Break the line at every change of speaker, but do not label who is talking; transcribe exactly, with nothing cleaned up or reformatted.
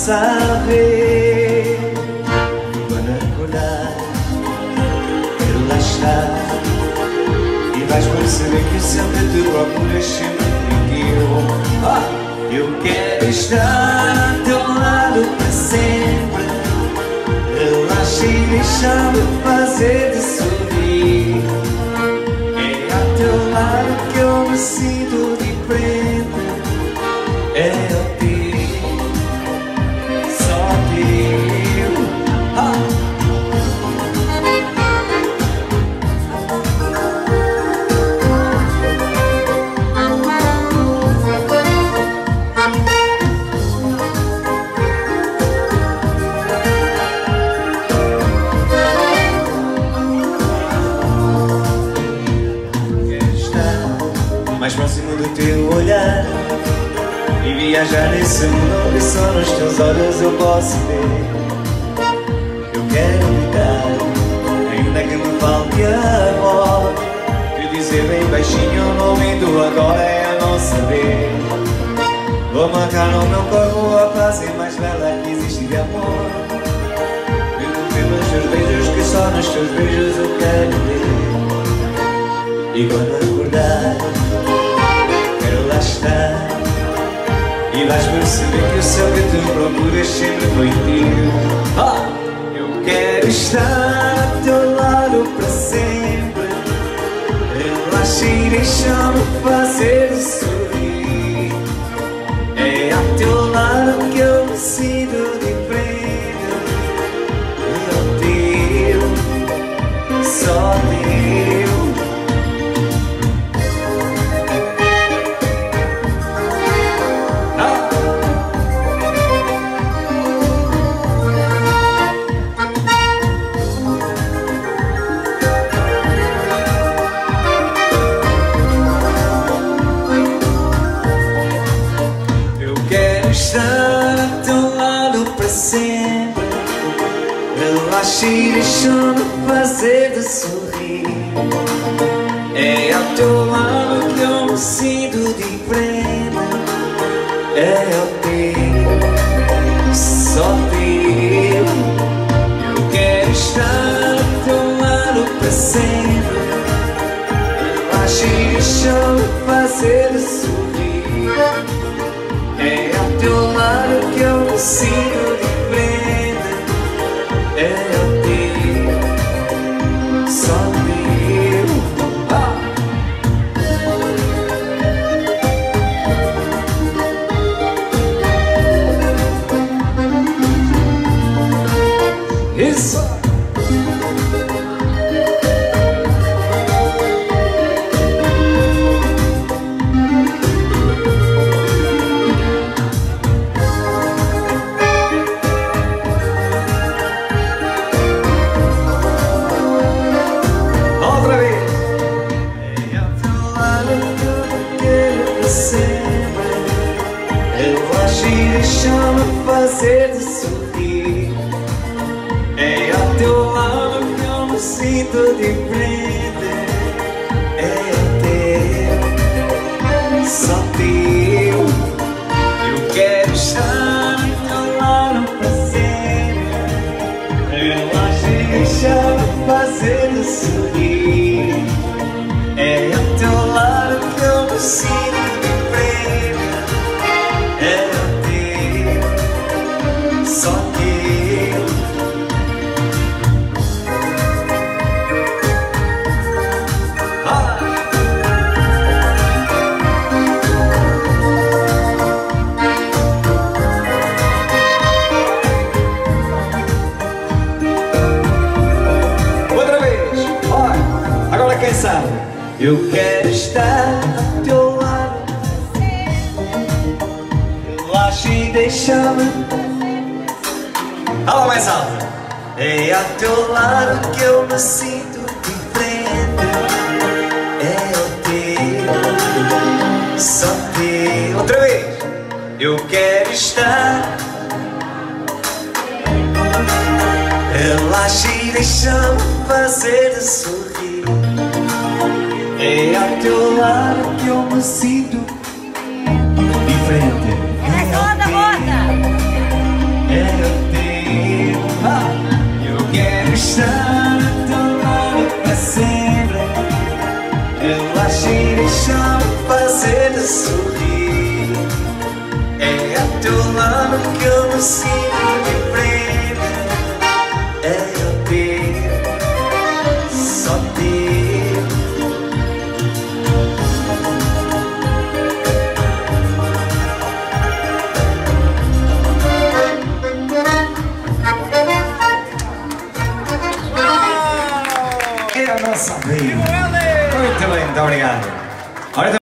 passa a ver. Quando acordar, quero lá estar, e vais perceber que sempre te procuras sempre contigo. Ah! Eu quero estar ao teu lado para sempre. Relaxa e deixa-me fazer-te sorrir. É ao teu lado que eu me sinto diferente. É a ti, só teu. Ah! Mais próximo do teu olhar e viajar nesse mundo que só nos teus olhos eu posso ver. Eu quero gritar, ainda que me falte a voz, e dizer bem baixinho no ouvido, agora é a nossa vez. Vou marcar no meu corpo a frase mais bela que existe de amor, e viver nos teus beijos que só nos teus beijos eu quero ver. E quando acordar, quero lá estar, e vais perceber que o céu que tu procuras sempre foi teu. Ah! Eu quero estar ao teu lado para sempre. Relaxa e deixa-me fazer sorrir. É ao teu lado que eu me sinto diferente. É o teu, só teu. Estar ao teu lado para sempre. Relaxa e deixa-me fazer-te sorrir. É ao teu lado que eu me sinto diferente. É o teu, só teu. Eu quero estar ao teu lado para sempre. Relaxa e deixa-me fazer-te sorrir. É ao teu lado que eu me sinto diferente. É o teu, só teu. Ah! Isso! Deixa-me fazer-te sorrir. É ao teu lado que eu me sinto diferente. É o teu, só teu. Eu quero estar ao teu lado para sempre. Relaxa e deixa-me fazer-te sorrir. É ao teu lado que eu me sinto diferente. É só teu. Ah! Outra vez, olha, agora quem sabe? Eu quero estar ao teu lado. Relaxa e deixa-me. Fala mais alto. É ao teu lado que eu me sinto diferente. É o teu, só teu. Outra vez. Eu quero estar. Relaxa e deixa-me fazer-te sorrir. É ao teu lado que eu me sinto diferente.
Essa onda, roda!
estar a teu lado para sempre. Relaxa e deixa-me fazer-te sorrir. É a teu lado que eu me sinto diferente. É eu ter, só ter. É a nossa vida. Muito bem, muito obrigado. Ora,